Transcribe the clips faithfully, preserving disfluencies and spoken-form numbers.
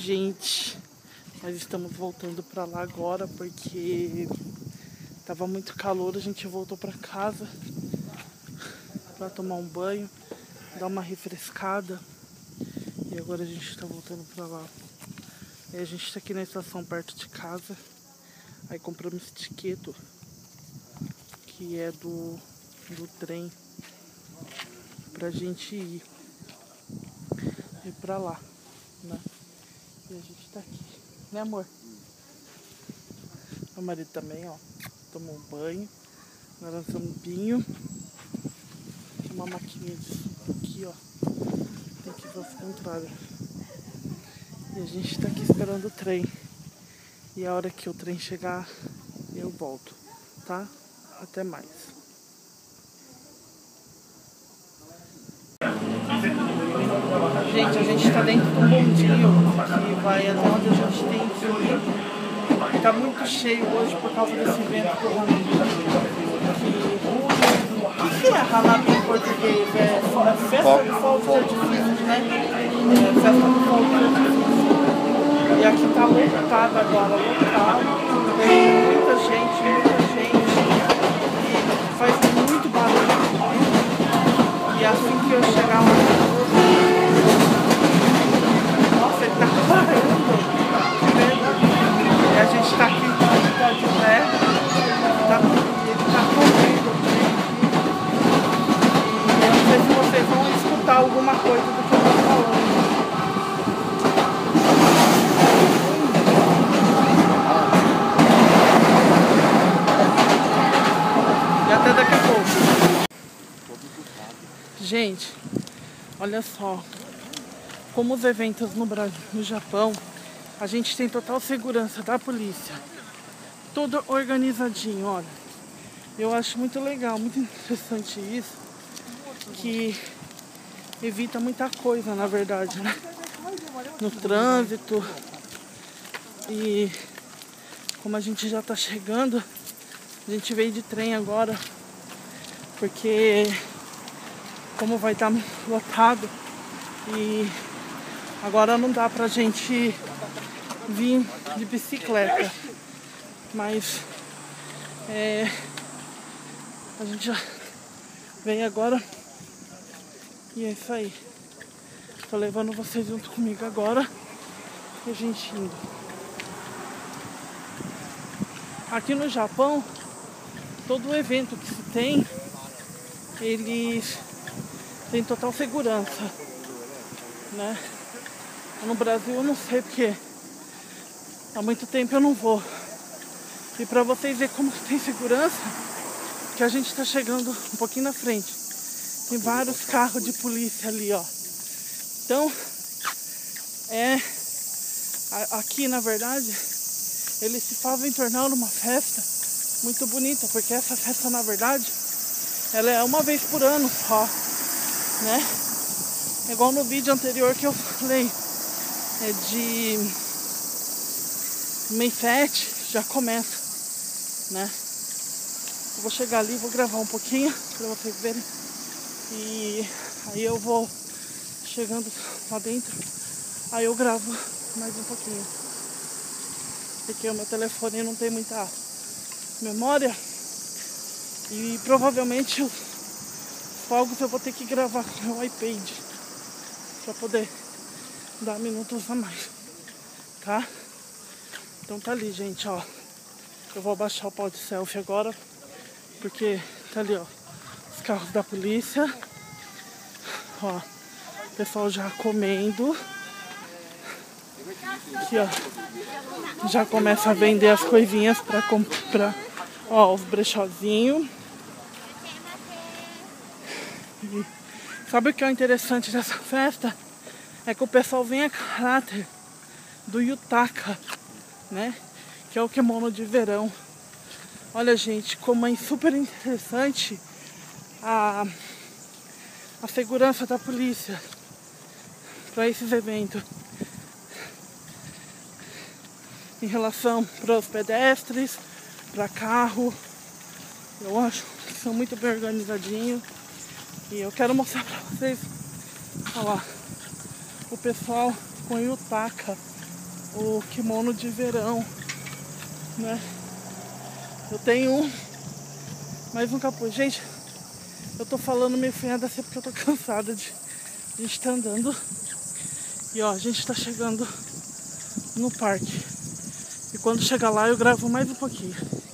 gente, nós estamos voltando pra lá agora porque tava muito calor, a gente voltou pra casa pra tomar um banho, dar uma refrescada e agora a gente tá voltando pra lá. E a gente tá aqui na estação perto de casa, aí compramos esse tiquete que é do, do trem pra gente ir, ir pra lá, né? E a gente tá aqui, né amor? Meu marido também, ó, tomou um banho. Agora nós estamos vinho. Tem uma maquininha de suco aqui, ó. Tem que ir ao contrário. E a gente tá aqui esperando o trem. E a hora que o trem chegar, eu volto, tá? Até mais. Gente, a gente tá dentro de um bondinho que vai até onde a gente tem que ir. Tá muito cheio hoje por causa desse evento do Halloween. O que é Halloween em português? É festa do fogo de artifício, né? É festa do fogo de artifício. E aqui tá lotado agora, lotado. Tem muita gente, muita gente. E faz muito barulho. E assim que eu chegar lá, nossa, ele tá parando. E a gente tá aqui, tá de pé, tá, ele tá correndo. E eu não sei se vocês vão escutar alguma coisa do que eu tô falando. E até daqui a pouco. Gente, olha só. Como os eventos no Brasil, no Japão, a gente tem total segurança da polícia. Tudo organizadinho, olha. Eu acho muito legal, muito interessante isso. Que evita muita coisa, na verdade, né? No trânsito. E como a gente já tá chegando, a gente veio de trem agora. Porque como vai estar lotado e agora não dá pra gente vir de bicicleta, mas é, a gente já veio agora e é isso aí. Tô levando vocês junto comigo agora e a gente indo. Aqui no Japão, todo evento que se tem, eles têm total segurança, né? No Brasil eu não sei porque há muito tempo eu não vou. E pra vocês verem como tem segurança, que a gente tá chegando um pouquinho na frente. Tem vários carros de polícia ali, ó. Então, é... aqui, na verdade, eles se fazem tornar uma festa muito bonita, porque essa festa, na verdade, ela é uma vez por ano só, né? É igual no vídeo anterior que eu falei. É de mês sete, já começa, né? Eu vou chegar ali, vou gravar um pouquinho pra vocês verem. E aí eu vou chegando lá dentro, aí eu gravo mais um pouquinho. Porque o meu telefone não tem muita memória. E provavelmente os fogos eu vou ter que gravar com o meu iPad pra poder dar minutos a mais, tá? Então tá ali, gente, ó. Eu vou abaixar o pau de selfie agora, porque tá ali, ó, os carros da polícia. Ó, o pessoal já comendo. Aqui, ó, já começa a vender as coisinhas pra comprar. Ó, os brechózinhos. E sabe o que é interessante dessa festa? É que o pessoal vem a caráter do Yutaka, né? Que é o kimono de verão. Olha, gente, como é super interessante a, a segurança da polícia para esses eventos. Em relação para os pedestres, para carro. Eu acho que são muito bem organizadinhos. E eu quero mostrar para vocês, olha lá, o pessoal com Yutaka o kimono de verão, né? Eu tenho um, mais um capuz. Gente, eu tô falando meio fenhada assim porque eu tô cansada de... A gente tá andando. E ó, a gente tá chegando no parque. E quando chegar lá eu gravo mais um pouquinho.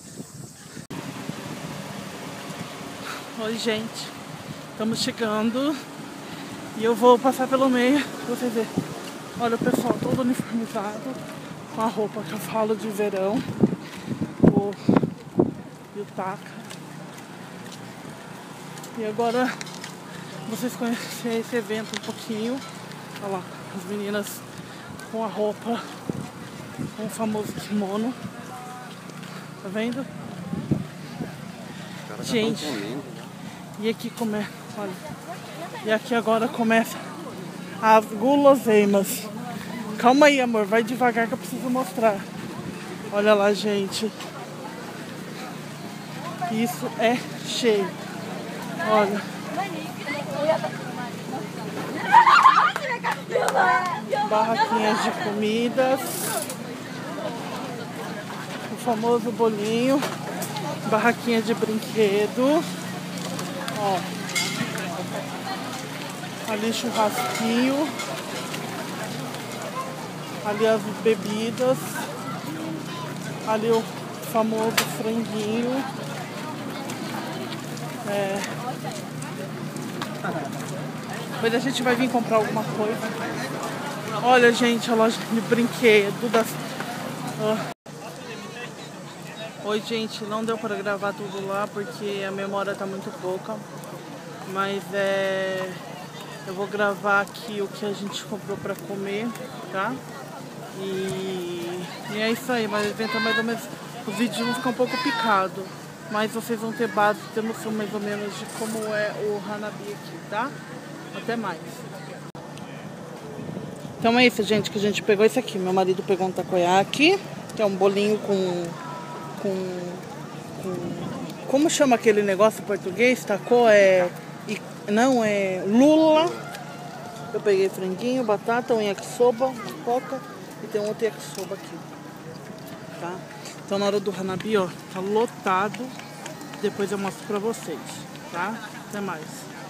Oi, gente. Estamos chegando. E eu vou passar pelo meio pra vocês verem. Olha o pessoal todo uniformizado, com a roupa que eu falo de verão. O Yutaka. E agora vocês conhecerem esse evento um pouquinho. Olha lá, as meninas com a roupa, com o famoso kimono. Tá vendo? Gente, e aqui começa, olha. E aqui agora começa as guloseimas. Calma aí, amor, vai devagar que eu preciso mostrar. Olha lá, gente. Isso é cheio. Olha. Barraquinhas de comidas. O famoso bolinho. Barraquinha de brinquedo. Ó. Ali churrasquinho. Ali as bebidas. Ali o famoso franguinho. É. Depois a gente vai vir comprar alguma coisa. Olha, gente, a loja de brinquedo das... Oh. Oi, gente, não deu para gravar tudo lá porque a memória tá muito pouca. Mas é... eu vou gravar aqui o que a gente comprou para comer, tá? E... e é isso aí, mas tenta mais ou menos... Os vídeos vão ficar um pouco picados. Mas vocês vão ter base, ter noção mais ou menos de como é o Hanabi aqui, tá? Até mais. Então é isso, gente, que a gente pegou isso aqui. Meu marido pegou um takoyaki, que é um bolinho com... com... com... como chama aquele negócio em português? Taco é... não, é lula. Eu peguei franguinho, batata, um yakisoba, pipoca e tem um outro yakisoba aqui, tá? Então na hora do Hanabi, ó, tá lotado. Depois eu mostro pra vocês, tá? Até mais.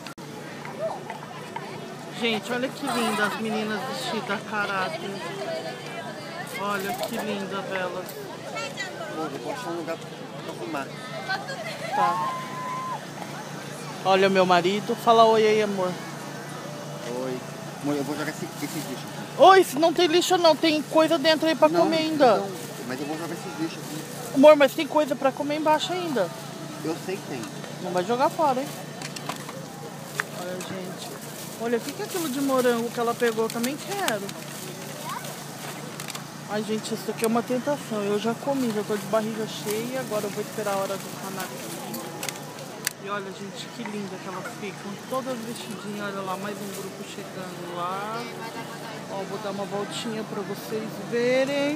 Gente, olha que linda as meninas vestidas a caráter. Olha que linda elas. Vou achar um lugar pra fumar. Tá. Olha o meu marido. Fala oi aí, amor. Oi. Amor, eu vou jogar esse, esse lixo aqui. Oi, se não tem lixo não, tem coisa dentro aí pra não, comer ainda. Não, mas eu vou jogar esse lixo aqui. Amor, mas tem coisa pra comer embaixo ainda. Eu sei que tem. Não vai jogar fora, hein? Olha, gente. Olha, o que é aquilo de morango que ela pegou? Eu também quero. Ai, gente, isso aqui é uma tentação. Eu já comi, já tô de barriga cheia. Agora eu vou esperar a hora do Hanabi. E olha, gente, que linda que elas ficam. Todas vestidinhas. Olha lá, mais um grupo chegando lá. Ó, vou dar uma voltinha pra vocês verem.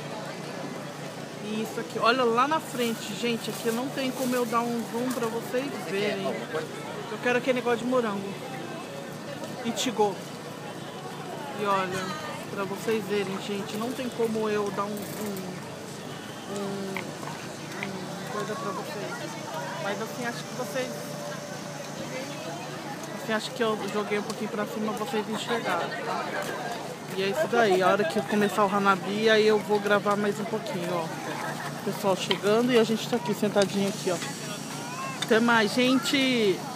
E isso aqui, olha lá na frente, gente. Aqui não tem como eu dar um zoom pra vocês verem. Eu quero aquele negócio de morango. Ichigo. E olha, pra vocês verem, gente, não tem como eu dar um, um, um, um coisa pra vocês. Mas assim, acho que vocês... Assim, acho que eu joguei um pouquinho pra cima, vocês enxergaram, tá? E é isso daí. A hora que eu começar o Hanabi, aí eu vou gravar mais um pouquinho, ó. O pessoal chegando e a gente tá aqui, sentadinho aqui, ó. Até mais, gente!